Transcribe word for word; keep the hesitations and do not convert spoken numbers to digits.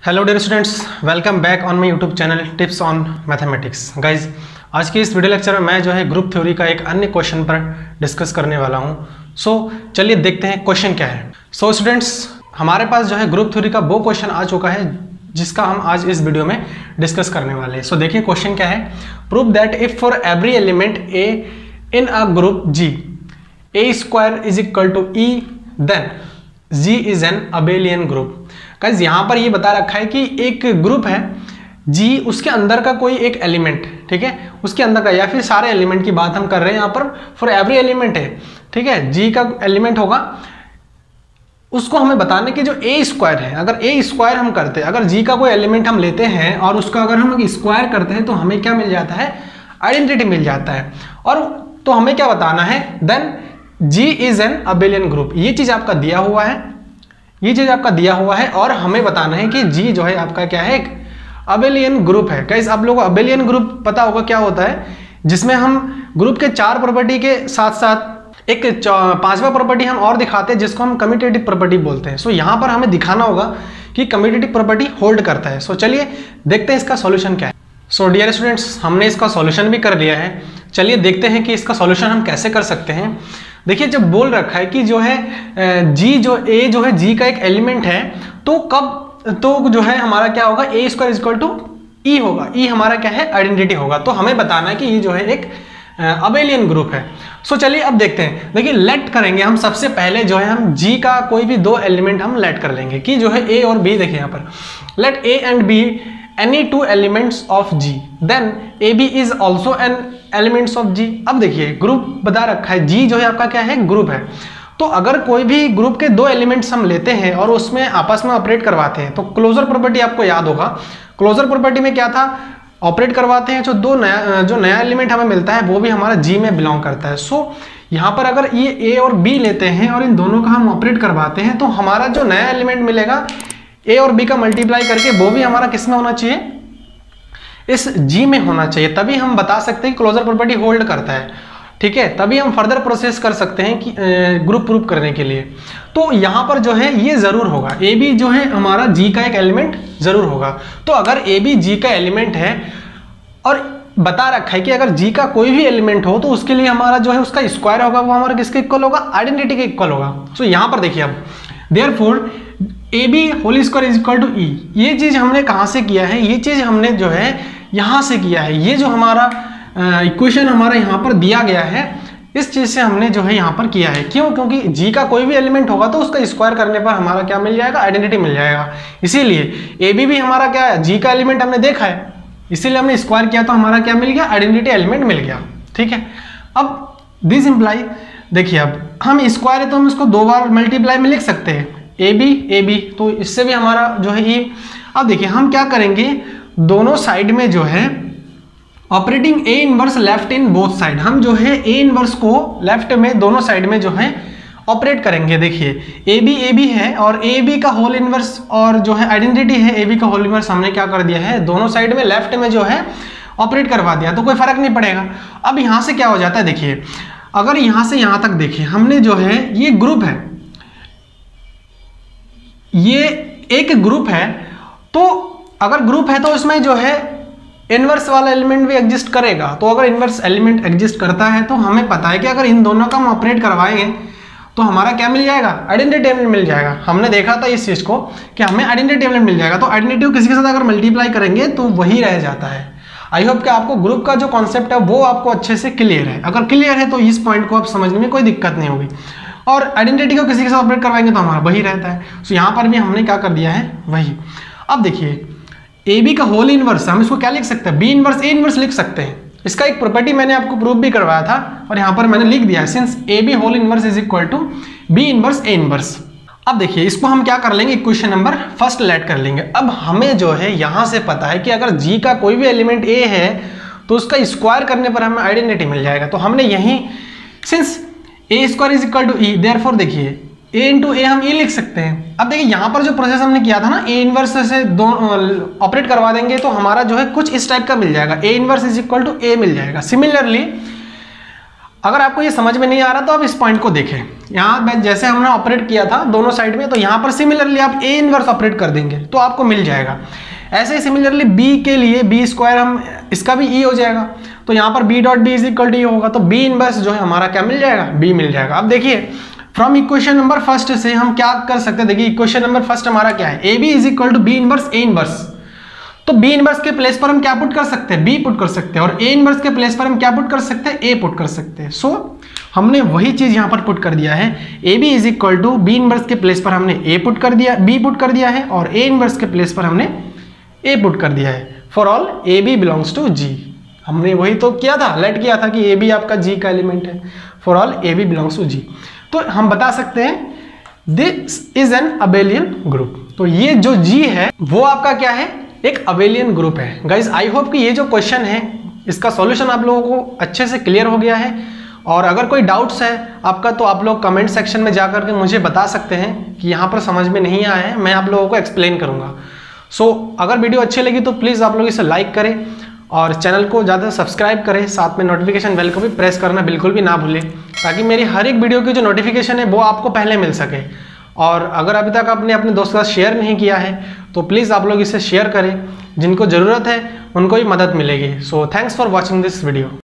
Hello dear students, welcome back on my YouTube channel tips on mathematics. Guys, आज की इस video lecture में मैं जो है ग्रुप थ्योरी का एक अन्य क्वेश्चन पर डिस्कस करने वाला हूं। सो so, चलिए देखते हैं क्वेश्चन क्या है। सो so, स्टूडेंट्स, हमारे पास जो है ग्रुप थ्योरी का वो क्वेश्चन आ चुका है जिसका हम आज इस वीडियो में डिस्कस करने वाले हैं। सो so, देखिए क्वेश्चन क्या है। Prove that if for every element a in a group G a square is equal to e then G is an abelian group. Guys, यहाँ पर ये बता रखा है कि एक ग्रुप है जी, उसके अंदर का कोई एक एलिमेंट, ठीक है, उसके अंदर का या फिर सारे एलिमेंट की बात हम कर रहे हैं यहाँ पर। फॉर एवरी एलिमेंट है, ठीक है, जी का एलिमेंट होगा, उसको हमें बताने कि जो ए स्क्वायर है, अगर ए स्क्वायर हम करते हैं, अगर जी का कोई एलिमेंट हम लेते हैं और उसका अगर हम स्क्वायर करते हैं तो हमें क्या मिल जाता है, आइडेंटिटी मिल जाता है। और तो हमें क्या बताना है, then G is an abelian group. ये चीज आपका दिया हुआ है, ये चीज आपका दिया हुआ है और हमें बताना है कि जी जो है आपका क्या है, एक अबेलियन ग्रुप है। गाइस, आप लोगों को अबेलियन ग्रुप पता होगा क्या होता है, जिसमें हम ग्रुप के चार प्रॉपर्टी के साथ साथ एक पांचवा प्रॉपर्टी हम और दिखाते हैं जिसको हम कम्यूटेटिव प्रॉपर्टी बोलते हैं। सो यहाँ पर हमें दिखाना होगा कि कम्यूटेटिव प्रॉपर्टी होल्ड करता है। सो चलिए देखते हैं इसका सॉल्यूशन क्या है। सो डियर स्टूडेंट्स, हमने इसका सॉल्यूशन भी कर लिया है। चलिए देखते हैं कि इसका सॉल्यूशन हम कैसे कर सकते हैं। देखिए, जब बोल रखा है कि जो है जी जो ए जो है जी का एक एलिमेंट है, तो कब तो जो है हमारा क्या होगा, a square is equal to e होगा। ई हमारा क्या है, आइडेंटिटी होगा। तो हमें बताना है कि ये जो है एक अबेलियन ग्रुप है। सो चलिए अब देखते हैं। देखिए, लेट करेंगे हम सबसे पहले जो है हम जी का कोई भी दो एलिमेंट हम लेट कर लेंगे कि जो है ए और बी। देखिए यहाँ पर let a and b any two elements of G, then A B is also an elements of G। अब देखिए ग्रुप बता रखा है, G जो है आपका क्या है, ग्रुप है। तो अगर कोई भी ग्रुप के दो एलिमेंट्स हम लेते हैं और उसमें आपस में ऑपरेट करवाते हैं, तो क्लोजर प्रॉपर्टी आपको याद होगा। क्लोजर प्रॉपर्टी में क्या था, ऑपरेट करवाते हैं, जो दो नया जो नया एलिमेंट हमें मिलता है वो भी हमारा G में बिलोंग करता है। सो यहाँ पर अगर ये A और B लेते हैं और इन दोनों का हम ऑपरेट करवाते हैं, तो हमारा जो नया एलिमेंट मिलेगा ए और बी का मल्टीप्लाई करके वो भी हमारा किस में होना चाहिए, इस जी में होना चाहिए। तभी हम बता सकते हैं कि क्लोजर प्रॉपर्टी होल्ड करता है, ठीक है। तभी हम फर्दर प्रोसेस कर सकते हैं कि ग्रुप प्रूफ करने के लिए। तो यहाँ पर जो है ये जरूर होगा, ए बी जो है हमारा जी का एक एलिमेंट जरूर होगा। तो अगर ए बी जी का एलिमेंट है और बता रखा है कि अगर जी का कोई भी एलिमेंट हो तो उसके लिए हमारा जो है उसका स्क्वायर होगा, वो हमारा किसके इक्वल होगा, आइडेंटिटी के इक्वल होगा। सो so, यहाँ पर देखिए अब therefore a b whole square is equal to e, ये चीज हमने कहाँ से किया है, ये चीज हमने जो है यहाँ से किया है। ये जो हमारा इक्वेशन हमारा यहाँ पर दिया गया है, इस चीज से हमने जो है यहाँ पर किया है। क्यों? क्योंकि जी का कोई भी एलिमेंट होगा तो उसका स्क्वायर करने पर हमारा क्या मिल जाएगा, आइडेंटिटी मिल जाएगा। इसीलिए ए बी भी हमारा क्या है, जी का एलिमेंट हमने देखा है, इसीलिए हमने स्क्वायर किया तो हमारा क्या मिल गया, आइडेंटिटी एलिमेंट मिल गया, ठीक है। अब दिस इंप्लाई, देखिए अब हम स्क्वायर है तो हम इसको दो बार मल्टीप्लाई में लिख सकते हैं, ए बी ए बी, तो इससे भी हमारा जो है ये। अब देखिए हम क्या करेंगे, दोनों साइड में जो है operating a inverse left in both side, हम जो है ए इनवर्स को लेफ्ट में दोनों साइड में जो है ऑपरेट करेंगे। देखिए ए बी ए बी है और ए बी का होल इनवर्स और जो है आइडेंटिटी है ए बी का होल इनवर्स, हमने क्या कर दिया है, दोनों साइड में लेफ्ट में जो है ऑपरेट करवा दिया, तो कोई फर्क नहीं पड़ेगा। अब यहाँ से क्या हो जाता है, देखिए अगर यहाँ से यहाँ तक देखिए हमने जो है ये ग्रुप है, ये एक ग्रुप है, तो अगर ग्रुप है तो इसमें जो है इनवर्स वाला एलिमेंट भी एग्जिस्ट करेगा। तो अगर इनवर्स एलिमेंट एग्जिस्ट करता है तो हमें पता है कि अगर इन दोनों का हम ऑपरेट करवाएंगे तो हमारा क्या मिल जाएगा, आइडेंटिटी एलिमेंट मिल जाएगा। हमने देखा था इस चीज को कि हमें आइडेंटिटी एलिमेंट मिल जाएगा। तो आइडेंटिटी किसी के साथ अगर मल्टीप्लाई करेंगे तो वही रह जाता है। आई होप कि आपको ग्रुप का जो कॉन्सेप्ट है वो आपको अच्छे से क्लियर है। अगर क्लियर है तो इस पॉइंट को आप समझने में कोई दिक्कत नहीं होगी। और आइडेंटिटी को किसी के साथ ऑपरेट करवाएंगे तो हमारा वही रहता है। सो यहाँ पर भी हमने क्या कर दिया है, वही। अब देखिए ए बी का होल इनवर्स, हम इसको क्या लिख सकते हैं, बी इनवर्स ए इनवर्स लिख सकते हैं। इसका एक प्रॉपर्टी मैंने आपको प्रूफ भी करवाया था और यहाँ पर मैंने लिख दिया है, since a b whole inverse is equal to b inverse a inverse. अब देखिए इसको हम क्या कर लेंगे, इक्वेशन नंबर फर्स्ट लेट कर लेंगे। अब हमें जो है यहाँ से पता है कि अगर जी का कोई भी एलिमेंट ए है तो उसका स्क्वायर करने पर हमें आइडेंटिटी मिल जाएगा। तो हमने यही since a square is equal to e, therefore देखिए ए इंटू ए हम ए लिख सकते हैं। अब देखिए यहाँ पर जो प्रोसेस हमने किया था ना, ए इनवर्स से दो ऑपरेट करवा देंगे तो हमारा जो है कुछ इस टाइप का मिल जाएगा, a inverse is equal to a मिल जाएगा। सिमिलरली अगर आपको ये समझ में नहीं आ रहा तो आप इस पॉइंट को देखें, यहाँ जैसे हमने ऑपरेट किया था दोनों साइड में, तो यहाँ पर सिमिलरली आप ए इनवर्स ऑपरेट कर देंगे तो आपको मिल जाएगा। ऐसे ही सिमिलरली बी के लिए बी स्क्वायर हम इसका भी ई हो जाएगा, तो यहाँ पर b dot b is equal to e होगा, तो बी इनवर्स जो है हमारा क्या मिल जाएगा, बी मिल जाएगा। अब देखिए फ्रॉम इक्वेशन नंबर फर्स्ट से हम क्या कर सकते हैं, देखिए इक्वेशन नंबर फर्स्ट हमारा क्या है, a b is equal to b inverse a inverse, तो बी इनवर्स के प्लेस पर हम क्या पुट कर सकते हैं, बी पुट कर सकते हैं, और ए इनवर्स के प्लेस पर हम क्या पुट कर सकते हैं, ए पुट कर सकते हैं। सो so, हमने वही चीज यहाँ पर पुट कर दिया है, a b is equal to b inverse के प्लेस पर हमने ए पुट कर दिया, बी पुट कर दिया है, और ए इनवर्स के प्लेस पर हमने ए पुट कर दिया है for all a b belongs to G. हमने वही तो किया था, लेट किया था कि ए बी आपका जी का एलिमेंट है, for all a b belongs to G. तो हम बता सकते हैं this is an abelian group. तो ये जो जी है वो आपका क्या है, एक अबेलियन ग्रुप है। गाइज आई होप कि ये जो क्वेश्चन है इसका सॉल्यूशन आप लोगों को अच्छे से क्लियर हो गया है, और अगर कोई डाउट्स है आपका तो आप लोग कमेंट सेक्शन में जा करके मुझे बता सकते हैं कि यहाँ पर समझ में नहीं आया है, मैं आप लोगों को एक्सप्लेन करूँगा। सो so, अगर वीडियो अच्छी लगी तो प्लीज़ आप लोग इसे लाइक करें और चैनल को ज़्यादा सब्सक्राइब करें, साथ में नोटिफिकेशन बेल को भी प्रेस करना बिल्कुल भी ना भूलें, ताकि मेरी हर एक वीडियो की जो नोटिफिकेशन है वो आपको पहले मिल सके। और अगर अभी तक आपने अपने दोस्तों के साथ शेयर नहीं किया है तो प्लीज़ आप लोग इसे शेयर करें, जिनको ज़रूरत है उनको भी मदद मिलेगी। So thanks for watching this video.